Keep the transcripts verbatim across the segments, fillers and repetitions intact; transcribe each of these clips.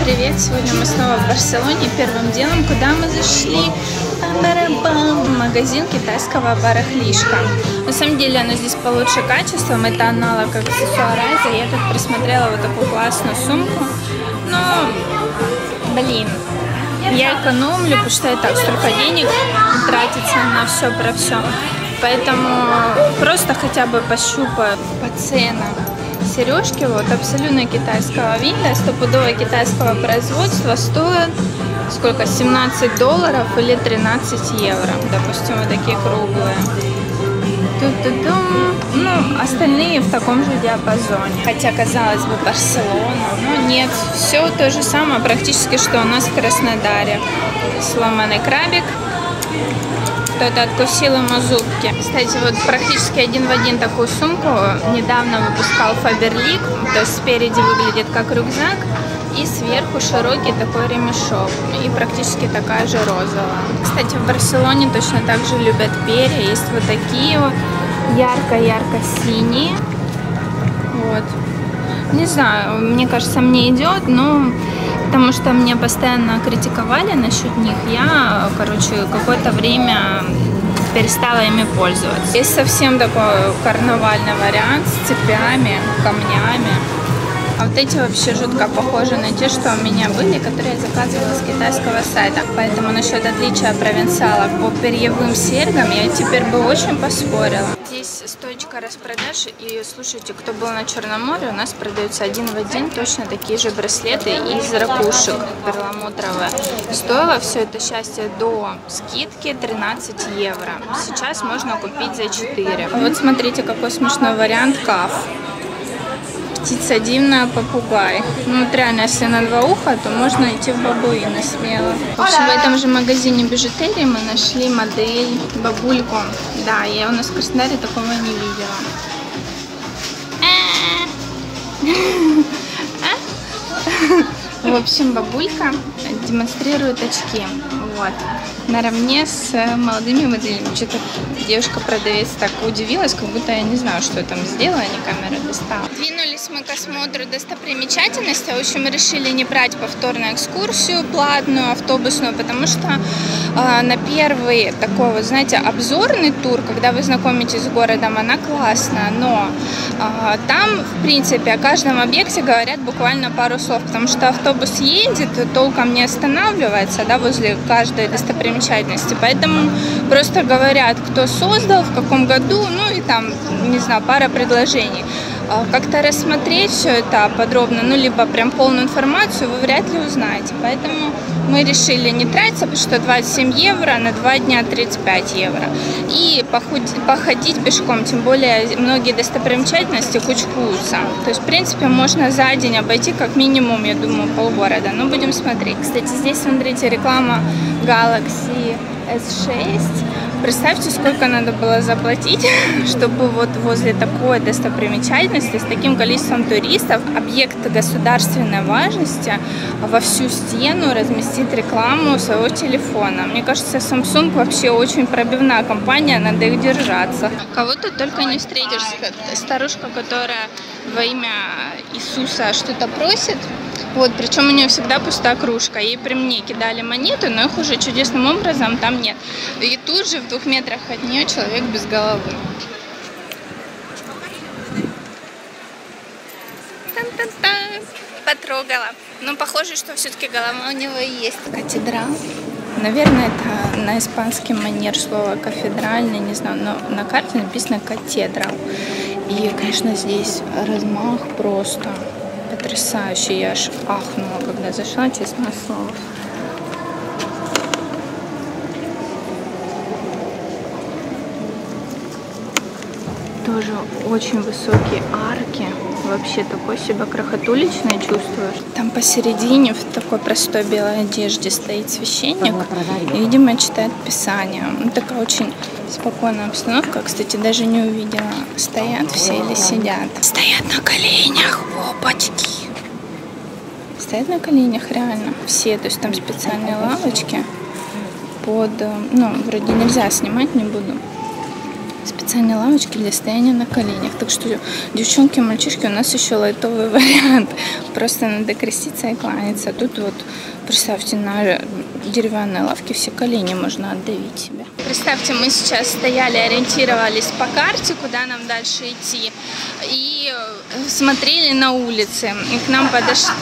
привет! Сегодня мы снова в Барселоне. Первым делом, куда мы зашли? В магазин китайского барахлишка. На самом деле оно здесь получше качеством. Это аналог аксессуарайза. Я тут присмотрела вот такую классную сумку. Но, блин, я экономлю, потому что и так столько денег тратится на все про все. Поэтому просто хотя бы пощупаю по ценам. Сережки вот абсолютно китайского вида, стопудово китайского производства, стоят сколько? семнадцать долларов или тринадцать евро. Допустим, вот такие круглые. Ту-ту-тум. Ну, остальные в таком же диапазоне. Хотя, казалось бы, Барселона, но нет. Все то же самое практически, что у нас в Краснодаре. Сломанный крабик. Кто-то откусил ему зубки. Кстати, вот практически один в один такую сумку недавно выпускал Faberlic. То есть спереди выглядит как рюкзак, и сверху широкий такой ремешок. И практически такая же розовая. Кстати, в Барселоне точно так же любят перья. Есть вот такие вот ярко-ярко-синие. Вот. Не знаю, мне кажется, мне идет, но... Потому что меня постоянно критиковали насчет них, я, короче, какое-то время перестала ими пользоваться. Есть совсем такой карнавальный вариант с цепями, камнями. А вот эти вообще жутко похожи на те, что у меня были, которые я заказывала с китайского сайта. Поэтому насчет отличия провинциалок по перьевым серьгам я теперь бы очень поспорила. Здесь стоечка распродаж, и слушайте, кто был на Черном море, у нас продаются один в один точно такие же браслеты из ракушек перламутровые. Стоило все это счастье до скидки тринадцать евро. Сейчас можно купить за четыре. Вот смотрите, какой смешной вариант каф. Птица дивная, попугай. Ну вот реально, если на два уха, то можно идти в бабуины смело. В общем, в этом же магазине бижутерии мы нашли модель бабульку. Да, я у нас в Краснодаре такого не видела. В общем, бабулька демонстрирует очки. Вот. Наравне с молодыми моделями. Что-то девушка-продавец так удивилась, как будто я не знаю, что я там сделала, не камера достала. Двинулись мы к осмотру достопримечательностей. В общем, мы решили не брать повторную экскурсию платную, автобусную, потому что э, на первый такой, вот, знаете, обзорный тур, когда вы знакомитесь с городом, она классная, но э, там, в принципе, о каждом объекте говорят буквально пару слов, потому что автобус едет, толком не останавливается, да, возле каждой достопримечательности, поэтому просто говорят, кто создал, в каком году, ну и там, не знаю, пара предложений. Как-то рассмотреть все это подробно, ну, либо прям полную информацию вы вряд ли узнаете. Поэтому мы решили не тратиться, потому что двадцать семь евро, на два дня тридцать пять евро. И походить, походить пешком, тем более многие достопримечательности кучкуются. То есть, в принципе, можно за день обойти как минимум, я думаю, полгорода. Но будем смотреть. Кстати, здесь, смотрите, реклама Galaxy эс шесть. Представьте, сколько надо было заплатить, чтобы вот возле такой достопримечательности с таким количеством туристов, объект государственной важности, во всю стену разместить рекламу своего телефона. Мне кажется, Samsung вообще очень пробивная компания, надо их держаться. Кого ты только не встретишь. Старушка, которая во имя Иисуса что-то просит. Вот, причем у нее всегда пустая кружка. Ей при мне кидали монеты, но их уже чудесным образом там нет. И тут же в двух метрах от нее человек без головы. Тан-тан-тан. Потрогала. Но похоже, что все-таки голова у него есть. Катедрал. Наверное, это на испанский манер слово кафедральный, не знаю, но на карте написано катедрал. И, конечно, здесь размах просто потрясающий. Я аж ахнула, когда зашла, честное слово. Тоже очень высокие арки. Вообще такой себя крохотуличный чувствуешь. Там посередине в такой простой белой одежде стоит священник и, видимо, читает Писание. Ну, такая очень спокойная обстановка. Кстати, даже не увидела, стоят все или сидят. Стоят на коленях, опачки. Стоят на коленях реально все. То есть там специальные лавочки под... Ну, вроде нельзя снимать, не буду. специальные лавочки для стояния на коленях. Так что, девчонки, мальчишки, у нас еще лайтовый вариант. Просто надо креститься и кланяться. Тут вот, представьте, на деревянной лавке все колени можно отдавить себе. Представьте, мы сейчас стояли, ориентировались по карте, куда нам дальше идти. И смотрели на улице. И к нам подошли...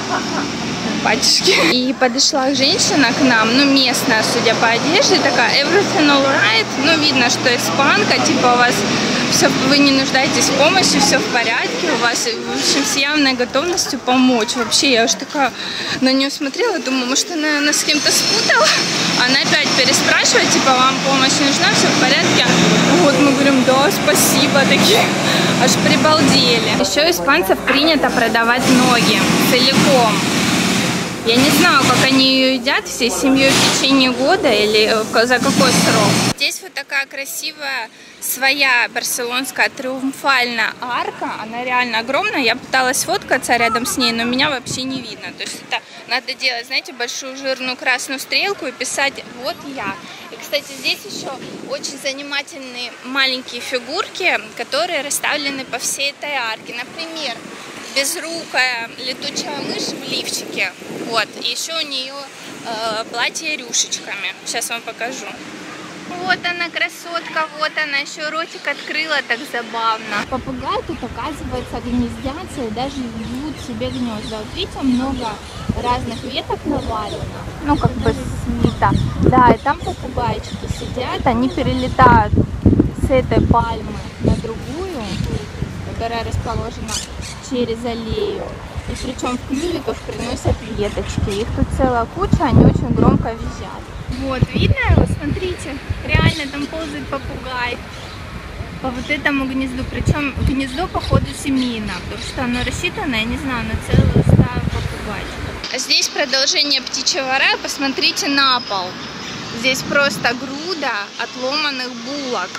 Батюшки. И подошла женщина к нам, ну местная, судя по одежде, такая everything alright, ну видно, что испанка, типа у вас все, вы не нуждаетесь в помощи, все в порядке, у вас, в общем, с явной готовностью помочь. Вообще, я уж такая на нее смотрела, думаю, может она нас с кем-то спутала, она опять переспрашивает, типа вам помощь нужна, все в порядке. Вот мы говорим, да, спасибо, такие, аж прибалдели. Еще у испанцев принято продавать ноги целиком. Я не знаю, как они ее едят всей семьей в течение года или за какой срок. Здесь вот такая красивая своя барселонская триумфальная арка. Она реально огромная. Я пыталась фоткаться рядом с ней, но меня вообще не видно. То есть это надо делать, знаете, большую жирную красную стрелку и писать «Вот я». И, кстати, здесь еще очень занимательные маленькие фигурки, которые расставлены по всей этой арке. Например, безрукая летучая мышь в лифчике. Вот. И еще у нее э, платье рюшечками. Сейчас вам покажу. Вот она, красотка, вот она, еще ротик открыла, так забавно. Попугаи тут, оказывается, гнездятся и даже вьют себе гнезда. Вот видите, много разных веток навалено. Ну, как бы смито. Да, и там попугайчики сидят, они перелетают с этой пальмы на другую, которая расположена через аллею. И причем в клювиках приносят веточки. Их тут целая куча, они очень громко визжат. Вот, видно его? Смотрите. Реально там ползает попугай по вот этому гнезду. Причем гнездо, походу, семейное, потому что оно рассчитано, я не знаю, на целую стаю попугайчиков. Здесь продолжение птичьего рая. Посмотрите на пол. Здесь просто груда отломанных булок.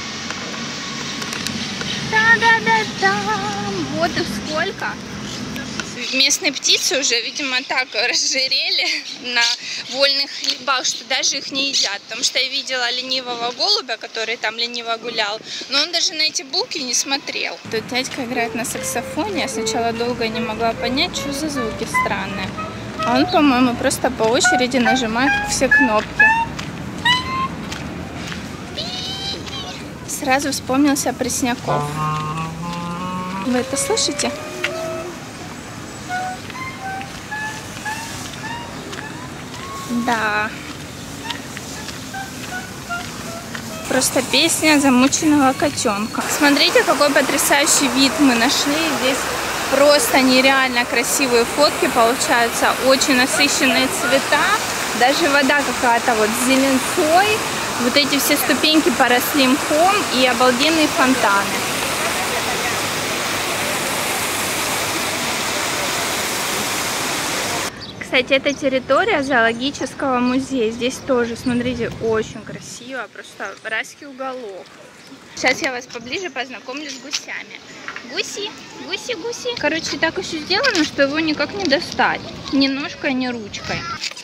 Да-да-да-да. Вот их сколько. Местные птицы уже, видимо, так разжирели на вольных хлебах, что даже их не едят. Потому что я видела ленивого голубя, который там лениво гулял, но он даже на эти булки не смотрел. Тут дядька играет на саксофоне. Я сначала долго не могла понять, что за звуки странные. А он, по-моему, просто по очереди нажимает все кнопки. Сразу вспомнился Пресняков. Вы это слышите? Да. Просто песня замученного котенка. Смотрите, какой потрясающий вид мы нашли. Здесь просто нереально красивые фотки получаются. Очень насыщенные цвета. Даже вода какая-то вот с зеленцой. Вот эти все ступеньки поросли мхом и обалденные фонтаны. Кстати, это территория зоологического музея. Здесь тоже, смотрите, очень красиво. Просто райский уголок. Сейчас я вас поближе познакомлю с гусями. Гуси, гуси, гуси. Короче, так еще сделано, что его никак не достать. Ни ножкой, ни ручкой.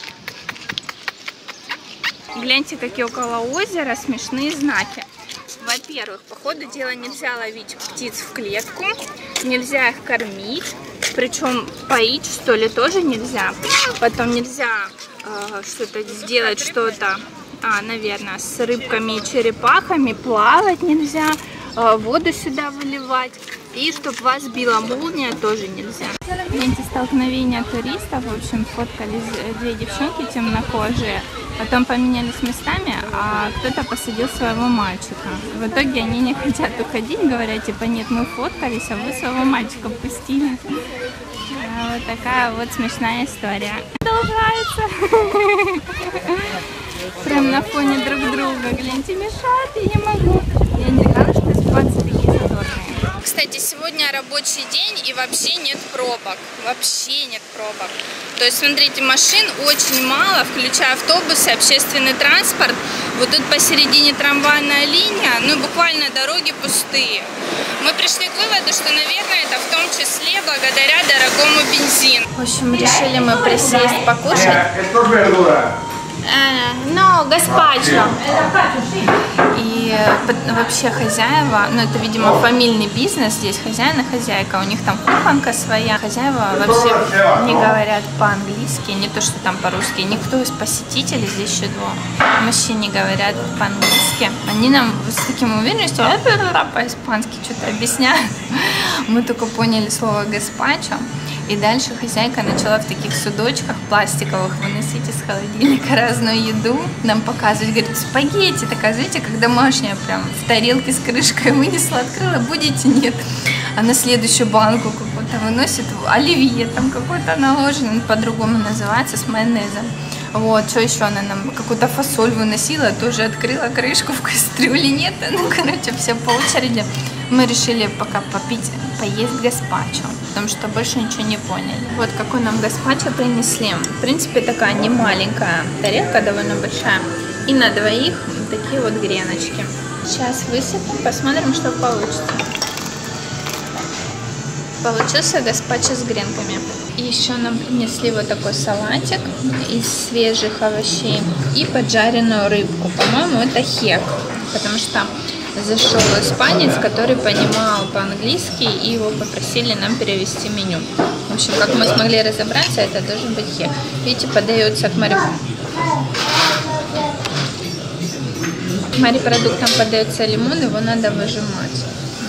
Гляньте, какие около озера смешные знаки. Во-первых, по ходу дела нельзя ловить птиц в клетку, нельзя их кормить, причем поить, что ли, тоже нельзя. Потом нельзя э, что-то сделать, что-то, а, наверное, с рыбками и черепахами, плавать нельзя, э, воду сюда выливать. И чтобы вас била молния, тоже нельзя. Эти столкновения туристов, в общем, фоткались две девчонки темнокожие, потом поменялись местами, а кто-то посадил своего мальчика. В итоге они не хотят уходить, говорят, типа, нет, мы фоткались, а вы своего мальчика пустили. А вот такая вот смешная история. Продолжается. Прям на фоне друг друга. Гляньте, мешают, я не могу. Я не знала, что испанцы такие задорные. Кстати, сегодня рабочий день и вообще нет пробок. Вообще нет пробок. То есть, смотрите, машин очень мало, включая автобусы, общественный транспорт. Вот тут посередине трамвайная линия, ну буквально дороги пустые. Мы пришли к выводу, что, наверное, это в том числе благодаря дорогому бензину. В общем, решили мы присесть покушать. Но гаспачо. И вообще хозяева, ну это, видимо, фамильный бизнес, здесь хозяин и хозяйка, у них там кухонка своя. Хозяева вообще не говорят по-английски, не то что там по-русски. Никто из посетителей, здесь еще два, вообще не говорят по-английски. Они нам с таким уверенностью по-испански что-то объясняют. Мы только поняли слово гаспачо. И дальше хозяйка начала в таких судочках пластиковых выносить из холодильника разную еду, нам показывать, говорит, спагетти, такая, знаете, как домашняя, прям в тарелке с крышкой вынесла, открыла, будете, нет. А на следующую банку какую-то выносит, оливье там какой-то наложен, он по-другому называется, с майонезом. Вот, что еще она нам, какую-то фасоль выносила, тоже открыла крышку в кастрюле, нет, ну, короче, все по очереди. Мы решили пока попить, поесть гаспачо, потому что больше ничего не поняли. Вот какой нам гаспачо принесли. В принципе, такая не маленькая тарелка, довольно большая. И на двоих такие вот греночки. Сейчас высыпем, посмотрим, что получится. Получился гаспачо с гренками. И еще нам принесли вот такой салатик из свежих овощей и поджаренную рыбку. По-моему, это хек, потому что зашел испанец, который понимал по-английски, и его попросили нам перевести меню. В общем, как мы смогли разобраться, это должен быть хек. Видите, подается к морепродуктам. К морепродуктам подается лимон, его надо выжимать.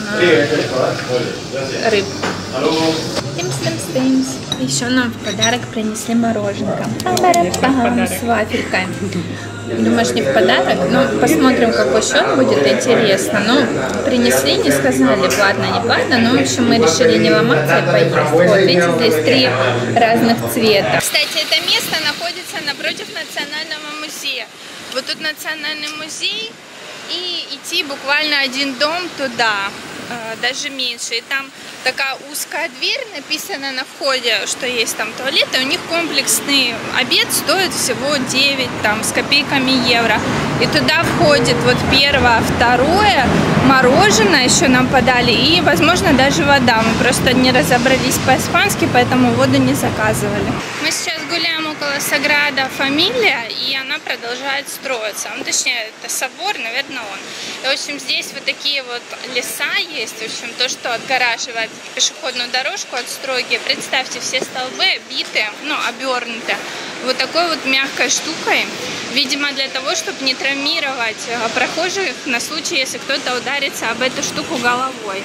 Рыбку. Тимс-тимс-тимс. Еще нам в подарок принесли мороженка. С вафелькой. Думаешь, не в подарок? Ну, посмотрим, какой счет будет, интересно. Ну, принесли, не сказали, платно, не платно, но, в общем, мы решили не ломаться и поесть. Вот, видите, здесь три разных цвета. Кстати, это место находится напротив Национального музея. Вот тут Национальный музей, и идти буквально один дом туда, даже меньше. И там такая узкая дверь, написано на входе, что есть там туалеты. У них комплексный обед стоит всего девять там, с копейками евро. И туда входит вот первое, второе, мороженое еще нам подали и, возможно, даже вода. Мы просто не разобрались по-испански, поэтому воду не заказывали. Мы сейчас гуляем около Саграда Фамилия, и она продолжает строиться. Ну, точнее, это собор, наверное, он. И, в общем, здесь вот такие вот леса есть, в общем, то, что отгораживает пешеходную дорожку от стройки. Представьте, все столбы обиты, ну, обернуты вот такой вот мягкой штукой. Видимо, для того, чтобы не травмировать прохожих на случай, если кто-то ударится об эту штуку головой.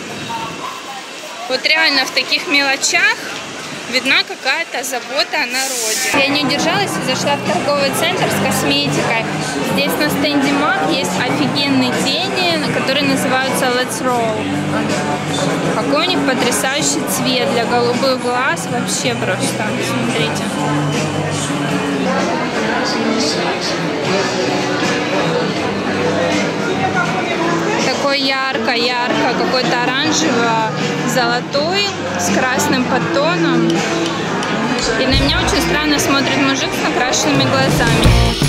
Вот реально в таких мелочах видна какая-то забота о народе. Я не удержалась и зашла в торговый центр с косметикой. Здесь на стенде Мак есть офигенные тени, которые называются Let's Roll. Какой у них потрясающий цвет для голубых глаз. Вообще просто. Смотрите. Такой ярко-ярко, какой-то оранжево-золотой с красным подтоном. И на меня очень странно смотрит мужик с накрашенными глазами.